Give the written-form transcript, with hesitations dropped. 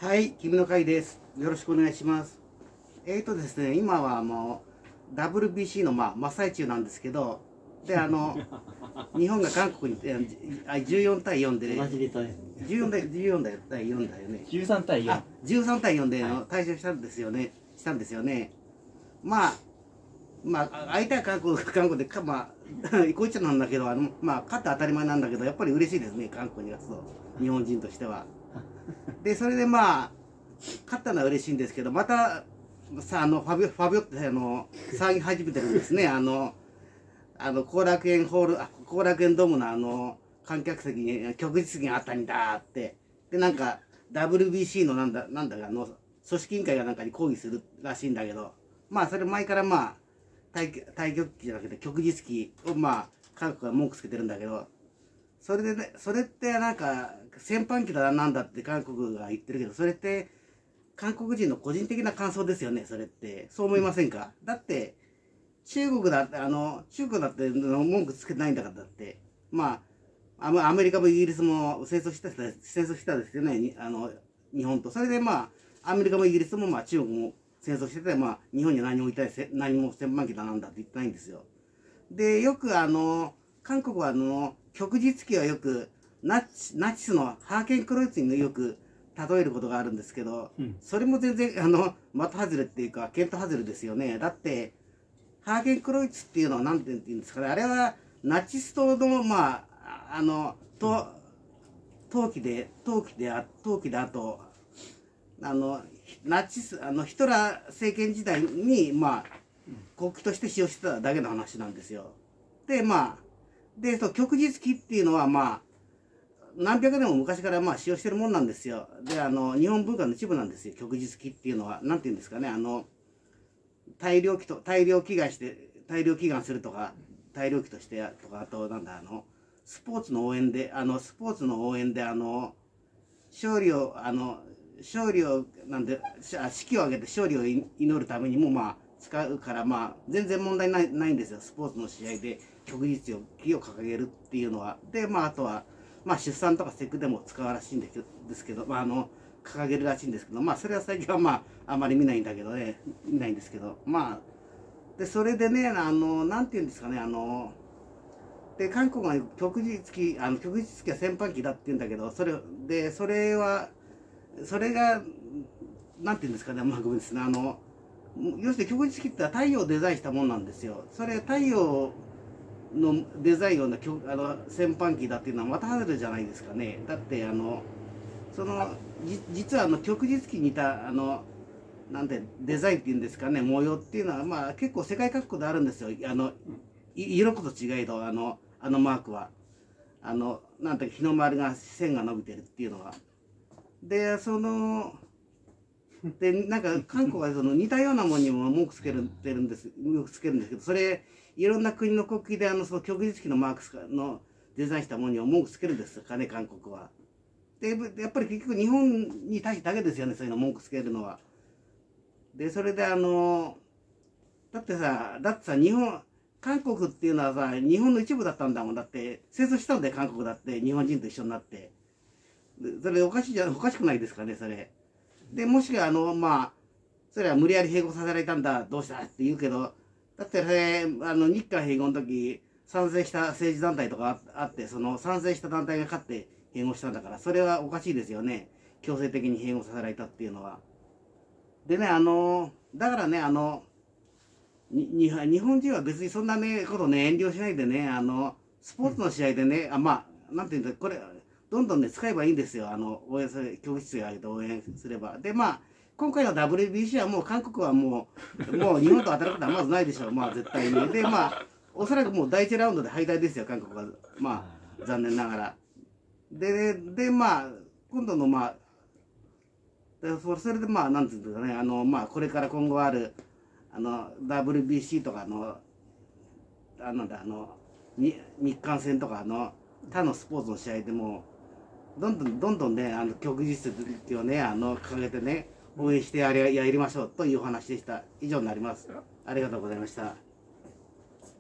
はい、君の会です。よろしくお願いします。ですね、今はもう WBC の真っ最中なんですけど、で、日本が韓国に14対4で、14対4だよね。 13対4。 13対4で大勝したんですよね。まあ、相手は韓国で、こいつなんだけど、勝って当たり前なんだけど、やっぱり嬉しいですね、韓国に勝つと、日本人としては。で、それで勝ったのは嬉しいんですけど、また、さ、ファビオって騒ぎ始めてるんですね。後楽園ドームの観客席に旭日旗があったんだって。で、なんか、WBC のなんだか組織委員会がなんかに抗議するらしいんだけど、それ前から太極旗じゃなくて旭日旗を韓国が文句つけてるんだけど、それでね、それってなんか戦犯旗だなんだって韓国が言ってるけど、それって韓国人の個人的な感想ですよね。それってそう思いませんか？だって中国だって文句つけてないんだから。だってアメリカもイギリスも戦争したですよね。日本と。それでアメリカもイギリスも中国も戦争してて、日本には何も戦犯旗だなんだって言ってないんですよ。で、よく韓国は旭日旗はよくナチスのハーケンクロイツによく例えることがあるんですけど、それも全然的外れっていうか見当外れですよね。だってハーケンクロイツっていうのは何て言うんですかね、あれはナチス党の陶器であとヒトラー政権時代に国旗として使用してただけの話なんですよ。で旭日旗っていうのは何百年も昔から使用してるもんなんですよ。で日本文化の一部なんですよ。旭日旗っていうのは何て言うんですかね、大量祈願するとか、大量旗としてとか、あとスポーツの応援で勝利を士気を上げて勝利を祈るためにも使うから、全然問題ないんですよ。スポーツの試合で旭日旗を掲げるっていうのは。であとは出産とか節句でも使うらしいんですけど、掲げるらしいんですけど、それは最近はあまり見ないんですけど、でそれでね、なんていうんですかね、で韓国が旭日旗は戦犯旗だって言うんだけど、それがなんていうんですかね、ごめんですね、要するに旭日旗って太陽をデザインしたもんなんですよ。それ太陽のデザインを戦犯旗だっていうのはまた外れじゃないですかね。だって実は旭日旗に似たなんてデザインっていうんですかね、模様っていうのは結構世界各国であるんですよ。色こと違いとマークはなんて日の丸が線が伸びてるっていうのは。でなんか韓国は似たようなものにも文句つけるんですけど、それいろんな国の国旗でその旭日旗のマークのデザインしたものには文句つけるんですかね、韓国は。でやっぱり結局日本に対してだけですよね、そういうの文句つけるのは。でそれでだってさ韓国っていうのはさ、日本の一部だったんだもん。だって戦争したんだよ、韓国だって日本人と一緒になって。それおかしくないですかね、それ。でもしそれは無理やり併合させられたんだ、どうしたって言うけど、だって日韓併合の時賛成した政治団体とかあって、その賛成した団体が勝って併合したんだから、それはおかしいですよね、強制的に併合させられたっていうのは。でね、だからね、日本人は別にそんなこと遠慮しないでね、スポーツの試合でね、なんていうんだ、これどんどん使えばいいんですよ。応援する、教室を上げて応援すれば。で今回の WBC はもう韓国はもう日本と当たることはまずないでしょう、絶対に。でおそらくもう第1ラウンドで敗退ですよ、韓国は。残念ながら。で今度のそれでなんていうんですかね、これから今後あるWBC とか日韓戦とか他のスポーツの試合でもどんどんね旭日旗をね掲げてね応援してやりましょうというお話でした。以上になります。ありがとうございました。